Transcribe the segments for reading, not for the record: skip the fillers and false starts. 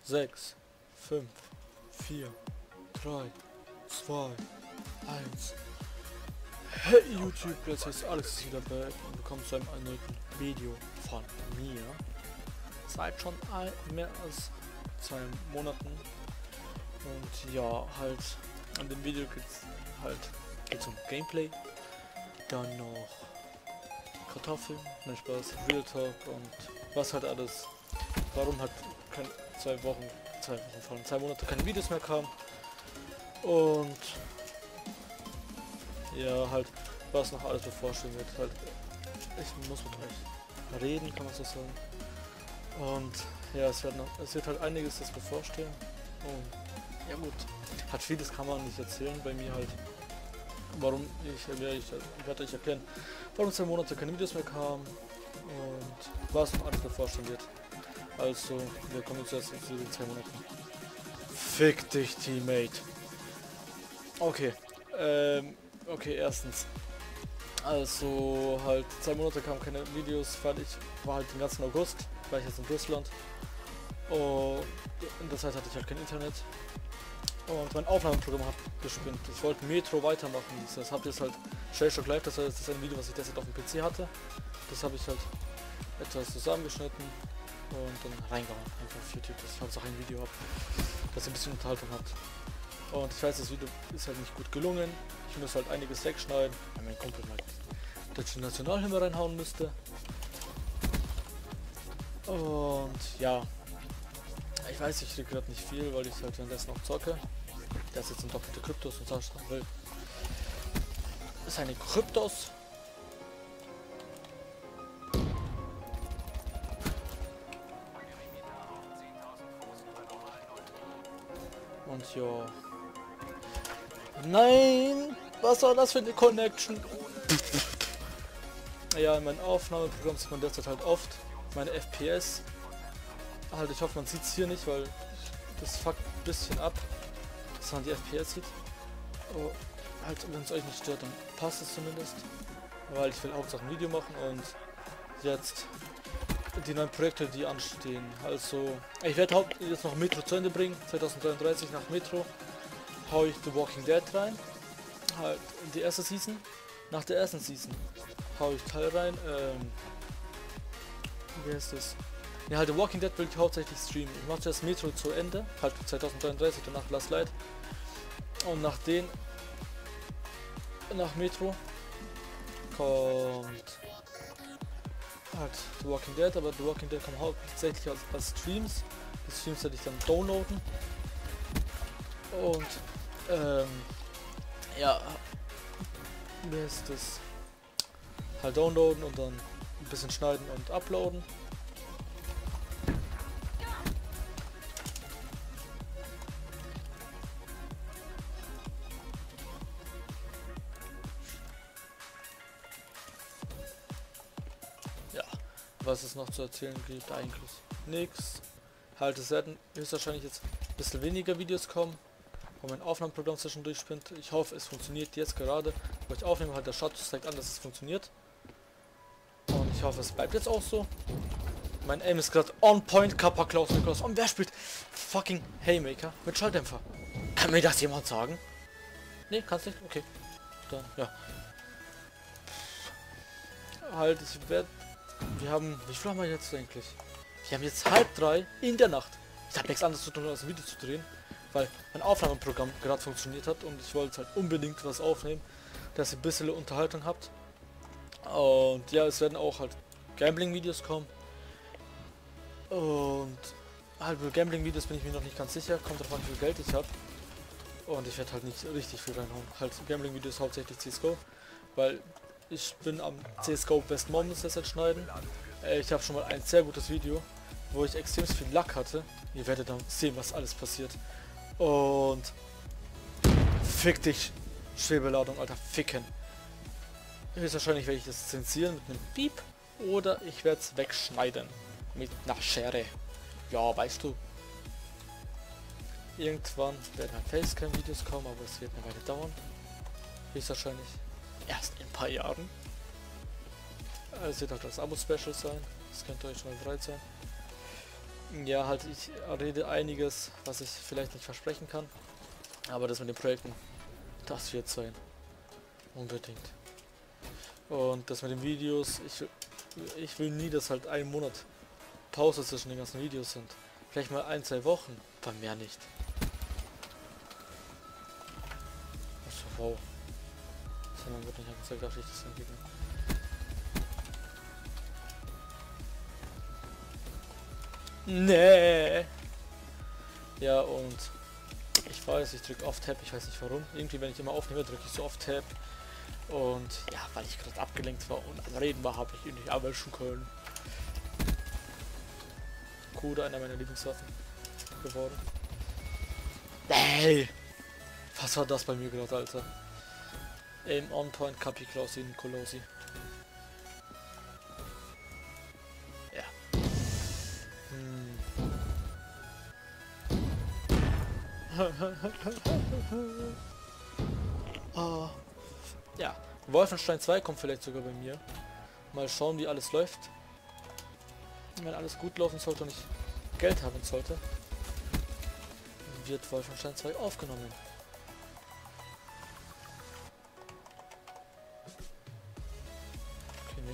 6, 5, 4, 3, 2, 1. Hey YouTube, jetzt ist Alex wieder back und willkommen zu einem erneuten Video von mir. Seit schon mehr als 2 Monaten. Und ja, halt an dem Video geht's um Gameplay. Dann noch Kartoffeln, nein Spaß, Real Talk und was halt alles. Warum halt kein 2 Monate keine Videos mehr kamen. Und ja, halt was noch alles bevorstehen wird. Halt, ich muss mit euch reden, kann man so sagen. Und ja, es wird halt einiges das bevorstehen. Und ja gut, hat vieles kann man nicht erzählen bei mir halt. Warum ich werde euch erklären, warum 2 Monate keine Videos mehr kamen und was noch alles bevorstehen wird. Also, wir kommen jetzt erst zu den 2 Monaten. Fick dich, Teammate. Okay, okay, erstens. Also, halt 2 Monate kamen keine Videos, weil ich war halt den ganzen August, war ich jetzt in Russland. Und in der Zeit hatte ich halt kein Internet. Und mein Aufnahmeprogramm hat gespinnt. Ich wollte Metro weitermachen. Das habt ihr jetzt halt Shellshock Live, das ist ein Video, was ich derzeit auf dem PC hatte. Das habe ich halt etwas zusammengeschnitten und dann reingehauen. Einfach auf YouTube, dass ich halt auch ein Video habe, das ein bisschen Unterhaltung hat. Und ich weiß, das Video ist halt nicht gut gelungen. Ich muss halt einiges wegschneiden, weil mein Kumpel halt deutsche Nationalhymne reinhauen müsste. Und ja, ich weiß, ich kriege gerade nicht viel, weil ich halt währenddessen noch zocke. Der ist jetzt in doppelte Kryptos und Sascha will seine Kryptos. Und ja. Nein! Was war das für eine Connection? Ja, in meinem Aufnahmeprogramm sieht man derzeit halt oft meine FPS. Halt, ich hoffe, man sieht es hier nicht, weil das fuckt ein bisschen ab, dass man die FPS sieht. Oh, halt, wenn es euch nicht stört, dann passt es zumindest. Weil ich will Hauptsache ein Video machen und jetzt die neuen Projekte, die anstehen. Also, ich werde jetzt noch Metro zu Ende bringen. 2033 nach Metro haue ich The Walking Dead rein. Halt, in die erste Season. Nach der ersten Season haue ich Teil rein. Wie heißt das? Ja, halt The Walking Dead will ich hauptsächlich streamen. Ich mache zuerst Metro zu Ende, halt 2033, danach Last Light. Und nach Metro kommt halt The Walking Dead, aber The Walking Dead kommt hauptsächlich als Streams. Die Streams werde ich dann downloaden. Und ja, wie heißt das? Halt downloaden und dann ein bisschen schneiden und uploaden. Was es noch zu erzählen gibt, eigentlich nichts. Halt, es werden höchstwahrscheinlich jetzt ein bisschen weniger Videos kommen, wo mein Aufnahmeprogramm zwischendurch spinnt. Ich hoffe, es funktioniert jetzt gerade, wo ich aufnehme, halt der Status zeigt an, dass es funktioniert. Und ich hoffe, es bleibt jetzt auch so. Mein Aim ist gerade on point, Kappa Klaus Nikolaus. Und wer spielt fucking Haymaker mit Schalldämpfer? Kann mir das jemand sagen? Ne, kannst nicht? Okay. Dann, ja. Halt, wir haben, wie viel haben wir jetzt eigentlich? Wir haben jetzt 2:30 in der Nacht. Ich habe nichts anderes zu tun, als ein Video zu drehen, weil mein Aufnahmeprogramm gerade funktioniert hat und ich wollte halt unbedingt was aufnehmen, dass ihr ein bisschen Unterhaltung habt. Und ja, es werden auch halt Gambling-Videos kommen. Und halt für Gambling-Videos bin ich mir noch nicht ganz sicher, kommt drauf an, wie viel Geld ich habe. Und ich werde halt nicht richtig viel reinhauen. Halt Gambling-Videos hauptsächlich CSGO, weil ich bin am CSGO Best Moments jetzt schneiden. Ich habe schon mal ein sehr gutes Video, wo ich extrem viel Luck hatte. Ihr werdet dann sehen, was alles passiert. Und fick dich, Schwebeladung, Alter, ficken. Höchstwahrscheinlich werde ich das zensieren mit einem Piep oder ich werde es wegschneiden mit einer Schere. Ja, weißt du. Irgendwann werden halt Facecam-Videos kommen, aber es wird eine Weile dauern. Höchstwahrscheinlich erst in ein paar Jahren. Es wird auch das Abo-Special sein. Das könnt ihr euch schon mal bereit sein. Ja, halt, ich rede einiges, was ich vielleicht nicht versprechen kann. Aber das mit den Projekten, das wird sein. Unbedingt. Und das mit den Videos, ich will nie, dass halt ein Monat Pause zwischen den ganzen Videos sind. Vielleicht mal 1, 2 Wochen, aber mehr nicht. Achso, wow. Sondern wird nicht angezeigt, darf ich das entwickeln. Nee. Ja, und ich weiß, ich drücke auf Tab, ich weiß nicht warum. Irgendwie, wenn ich immer aufnehme, drücke ich so auf Tab. Und ja, weil ich gerade abgelenkt war und am Reden war, habe ich ihn nicht abwischen können. Kuda, einer meiner Lieblingswaffen geworden. Hey! Was war das bei mir gerade, Alter? Aim on point, Capi Klausi, Nicolosi. Ja. Oh. Ja. Wolfenstein 2 kommt vielleicht sogar bei mir. Mal schauen, wie alles läuft. Wenn alles gut laufen sollte und ich Geld haben sollte, wird Wolfenstein 2 aufgenommen. Okay,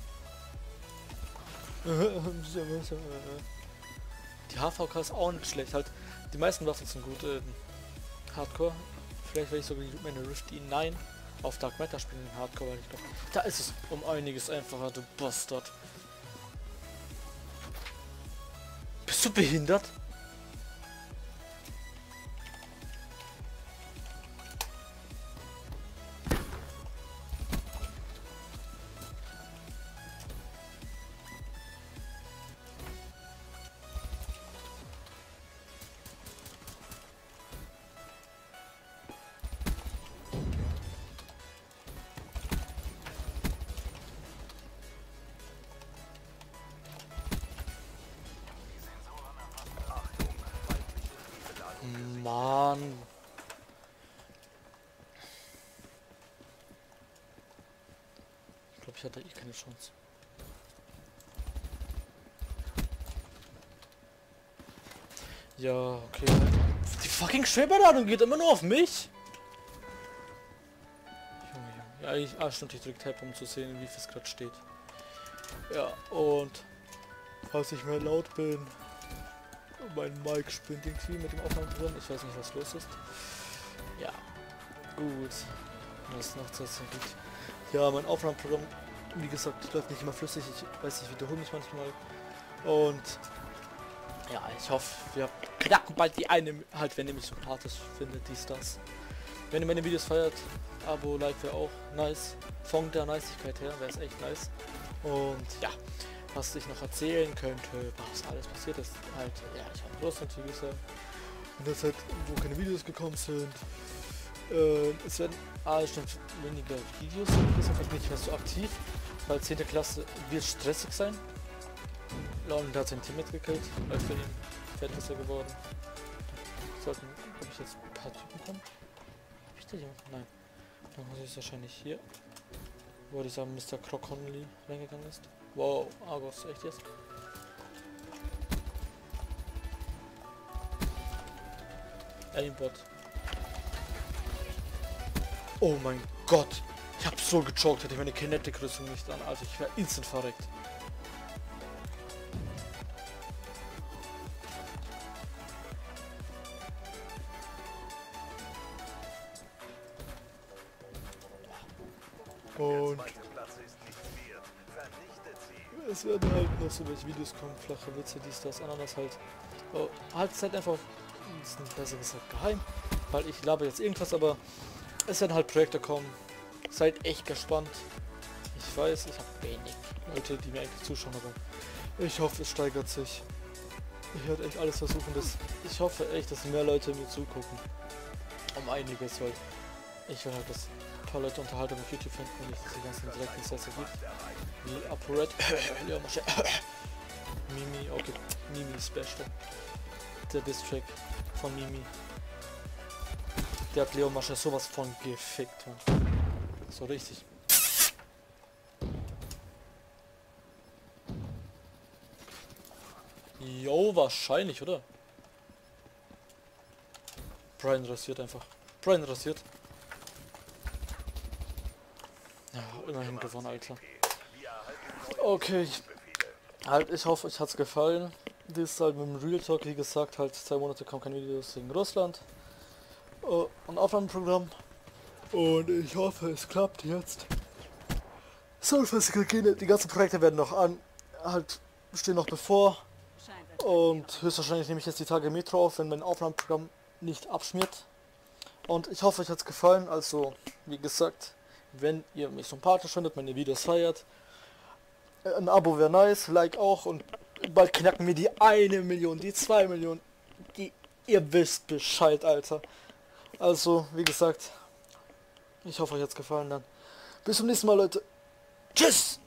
nix. Die HVK ist auch nicht schlecht. Halt, die meisten Waffen sind gut Hardcore. Vielleicht werde ich sogar meine Rift E9 auf Dark Matter spielen in Hardcore, weil ich glaube, da ist es um einiges einfacher, du Bastard. Bist du behindert? Mann. Ich glaube, ich hatte eh keine Chance. Ja, okay. Die fucking Schwerbeladung geht immer nur auf mich. Junge, Junge. Ja, stimmt, ich drücke Tab, um zu sehen, wie es gerade steht. Ja, und falls ich mehr laut bin, mein Mic spinnt irgendwie mit dem Aufnahmeprogramm. Ich weiß nicht, was los ist. Ja, gut. Was noch zu erzählen gibt. Ja, mein Aufnahmeprogramm, wie gesagt, läuft nicht immer flüssig. Ich weiß, ich wiederhole mich manchmal. Und ja, ich hoffe, wir knacken bald die eine, halt, wenn ihr mich sympathisch findet, dies, das. Wenn ihr meine Videos feiert, Abo, Like wäre auch nice. Von der Niceigkeit her wäre es echt nice. Und ja, was ich noch erzählen könnte, was alles passiert ist, halt, ja, ich habe bloß natürlich gesagt. In der Zeit, wo keine Videos gekommen sind, es werden stimmt, weniger Videos, ist einfach nicht mehr so aktiv, weil 10. Klasse wird stressig sein. Und hat sein Teammate gekillt, weil für ihn fett ist er geworden. Sollten, ob ich jetzt ein paar Typen kommen? Hab ich da jemanden? Nein. Dann muss ich es wahrscheinlich hier, wo dieser Mr. Croc Connolly reingegangen ist. Wow, Argos, echt jetzt? Aimbot. Oh mein Gott! Ich hab so gechoked, hätte ich meine Kinetic-Rüstung nicht an. Also ich wäre instant verreckt. Und es werden halt noch so welche Videos kommen, flache Witze, dies, das, Ananas halt. Oh, halt es halt einfach, ist ein besser gesagt geheim, weil ich laber jetzt irgendwas, aber es werden halt Projekte kommen. Seid echt gespannt. Ich weiß, ich habe wenig Leute, die mir eigentlich zuschauen, aber ich hoffe, es steigert sich. Ich werde echt alles versuchen, ich hoffe echt, dass mehr Leute mir zugucken. Um einiges, weil ich will halt, dass ein paar Leute Unterhaltung auf YouTube finden und nicht diese ganzen direkten Sätze gibt. Wie ApoRed, Leo Masche, Mimi, okay, Mimi ist beste. Der Distrack von Mimi. Der hat Leo Masche sowas von gefickt, man. So richtig. Jo, wahrscheinlich, oder? Brian rasiert einfach. Brian rasiert. Ja, immerhin gewonnen, Alter. Okay. Halt, ich hoffe, euch hat's gefallen. Das ist halt mit dem Real Talk, wie gesagt, halt 2 Monate kommen keine Videos wegen Russland. Ein Aufnahmeprogramm. Und ich hoffe, es klappt jetzt. Die ganzen Projekte werden noch stehen noch bevor. Und höchstwahrscheinlich nehme ich jetzt die Tage Metro auf, wenn mein Aufnahmeprogramm nicht abschmiert. Und ich hoffe, euch hat's gefallen. Also, wie gesagt, wenn ihr mich sympathisch findet, meine Videos feiert, ein Abo wäre nice, Like auch. Und bald knacken wir die 1 Million, die 2 Millionen. Ihr wisst Bescheid, Alter. Also, wie gesagt, ich hoffe, euch hat's gefallen dann. Bis zum nächsten Mal, Leute. Tschüss!